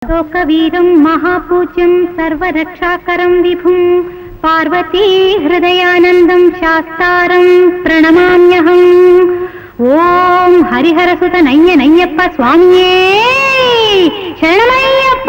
लोकवीरं महापूज्यं सर्वरक्षाकरं विभुं पार्वती हृदयानन्दं शास्तारं प्रणमाम्यहम्। ओम हरिहरसुत नय्यप्प स्वामिये शरणमय्यप्प।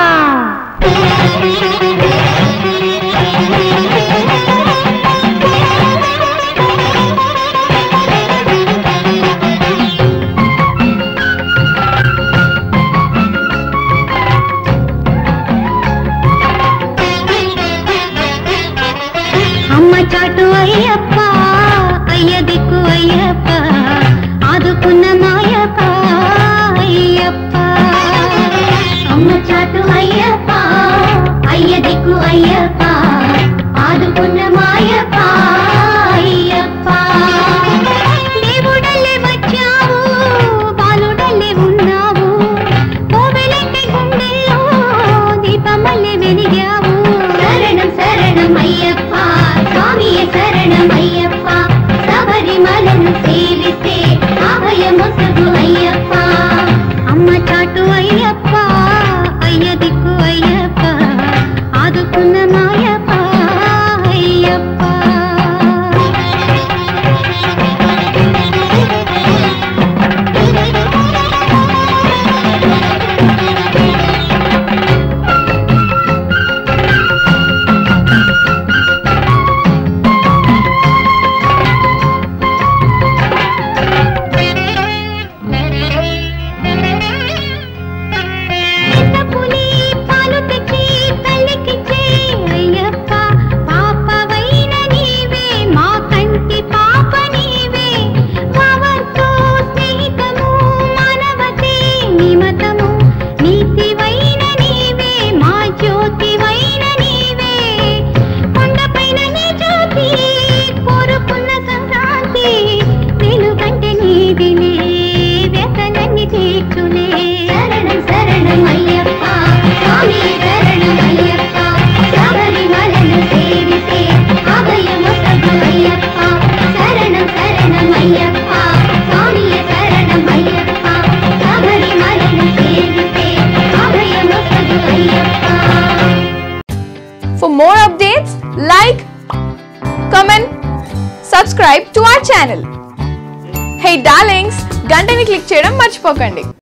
అమ్మ చాటు అయ్యప్ప అయ్య దిక్కు అయ్యప్ప ఆదుకున్న మాయప్ప అయ్యప్ప। అమ్మ చాటు అయ్యప్ప అయ్య దిక్కు అయ్యప్ప ఆదుకున్న మాయప్ప అయ్యప్ప। దేవుడల్లే వచ్చావు బాలుడల్లే ఉన్నావు కోవెలెక్కి గుండెల్లో దీపమల్లే వెలిగావు। శరణం శరణం అయ్యప్ప స్వామియే శరణం అయ్యప్ప శబరిమలను సేవిస్తే అభయమొసగు అయ్యప్ప। అమ్మ చాటు అయ్యప్ప అయ్య దిక్కు అయ్యప్ప ఆదుకున్న మాయప్ప Ayyappa. For more updates, like, comment, subscribe to our channel. Hey darlings, గంటని click చేయడం మర్చిపోకండి.